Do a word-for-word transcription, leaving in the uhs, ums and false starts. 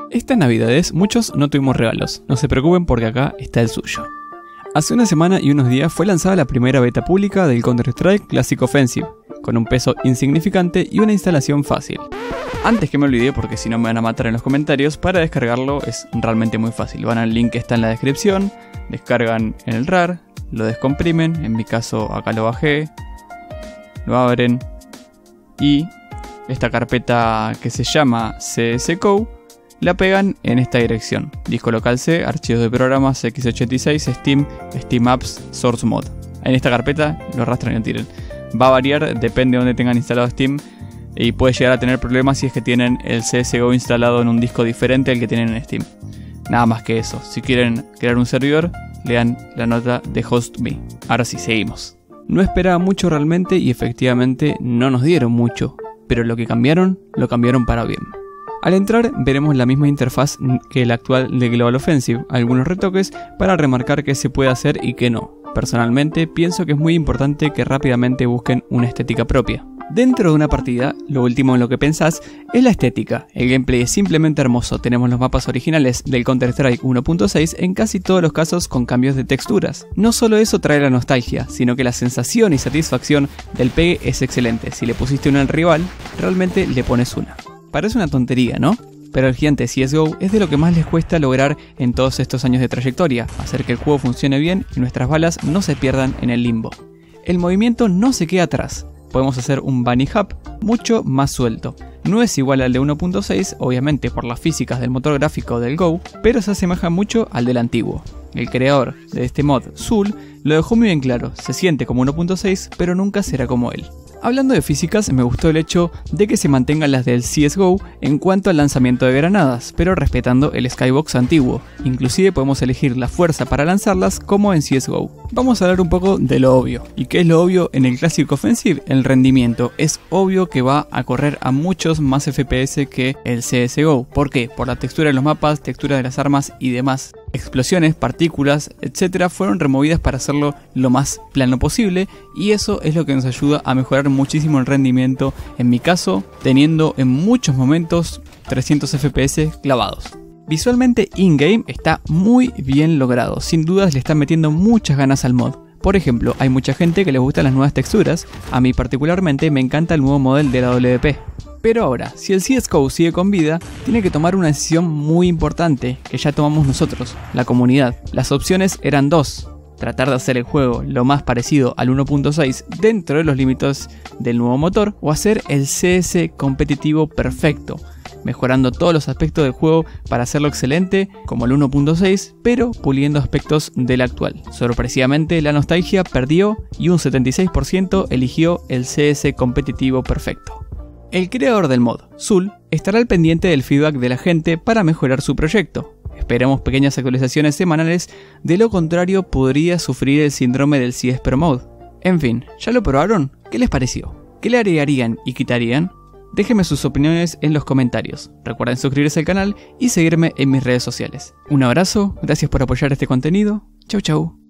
Estas navidades muchos no tuvimos regalos, no se preocupen porque acá está el suyo. Hace una semana y unos días fue lanzada la primera beta pública del Counter-Strike Classic Offensive, con un peso insignificante y una instalación fácil. Antes que me olvide, porque si no me van a matar en los comentarios, para descargarlo es realmente muy fácil. Van al link que está en la descripción, descargan en el rar, lo descomprimen, en mi caso acá lo bajé, lo abren y esta carpeta que se llama C S G O la pegan en esta dirección: disco local C, archivos de programas equis ochenta y seis, Steam, Steam Apps, Source Mod. En esta carpeta lo arrastran y lo tiran. Va a variar, depende de donde tengan instalado Steam, y puede llegar a tener problemas si es que tienen el C S G O instalado en un disco diferente al que tienen en Steam. Nada más que eso. Si quieren crear un servidor, lean la nota de HostMe. Ahora sí, seguimos. No esperaba mucho realmente y efectivamente no nos dieron mucho, pero lo que cambiaron, lo cambiaron para bien. Al entrar veremos la misma interfaz que la actual de Global Offensive, algunos retoques para remarcar qué se puede hacer y qué no. Personalmente pienso que es muy importante que rápidamente busquen una estética propia. Dentro de una partida, lo último en lo que pensás es la estética. El gameplay es simplemente hermoso, tenemos los mapas originales del Counter-Strike uno punto seis en casi todos los casos con cambios de texturas. No solo eso trae la nostalgia, sino que la sensación y satisfacción del pegue es excelente. Si le pusiste una al rival, realmente le pones una. Parece una tontería, ¿no? Pero el gigante C S G O es de lo que más les cuesta lograr en todos estos años de trayectoria, hacer que el juego funcione bien y nuestras balas no se pierdan en el limbo. El movimiento no se queda atrás. Podemos hacer un bunny hop mucho más suelto. No es igual al de uno punto seis, obviamente por las físicas del motor gráfico del Go, pero se asemeja mucho al del antiguo. El creador de este mod, Zul, lo dejó muy bien claro: se siente como uno punto seis, pero nunca será como él. Hablando de físicas, me gustó el hecho de que se mantengan las del C S G O en cuanto al lanzamiento de granadas, pero respetando el skybox antiguo. Inclusive podemos elegir la fuerza para lanzarlas como en C S G O. Vamos a hablar un poco de lo obvio. ¿Y qué es lo obvio en el Classic Offensive? El rendimiento. Es obvio que va a correr a muchos más F P S que el C S G O. ¿Por qué? Por la textura de los mapas, textura de las armas y demás. Explosiones, partículas, etcétera fueron removidas para hacerlo lo más plano posible, y eso es lo que nos ayuda a mejorar muchísimo el rendimiento, en mi caso teniendo en muchos momentos trescientos F P S clavados. Visualmente in-game está muy bien logrado, sin dudas le están metiendo muchas ganas al mod. Por ejemplo, hay mucha gente que le gustan las nuevas texturas, a mí particularmente me encanta el nuevo modelo de la W D P. Pero ahora, si el C S G O sigue con vida, tiene que tomar una decisión muy importante, que ya tomamos nosotros, la comunidad. Las opciones eran dos: tratar de hacer el juego lo más parecido al uno punto seis dentro de los límites del nuevo motor, o hacer el C S competitivo perfecto, mejorando todos los aspectos del juego para hacerlo excelente como el uno punto seis, pero puliendo aspectos del actual. Sorpresivamente la nostalgia perdió y un setenta y seis por ciento eligió el C S competitivo perfecto. El creador del mod, Zul, estará al pendiente del feedback de la gente para mejorar su proyecto. Esperemos pequeñas actualizaciones semanales, de lo contrario podría sufrir el síndrome del C S Pro Mode. En fin, ¿ya lo probaron? ¿Qué les pareció? ¿Qué le agregarían y quitarían? Déjenme sus opiniones en los comentarios. Recuerden suscribirse al canal y seguirme en mis redes sociales. Un abrazo, gracias por apoyar este contenido. Chau chau.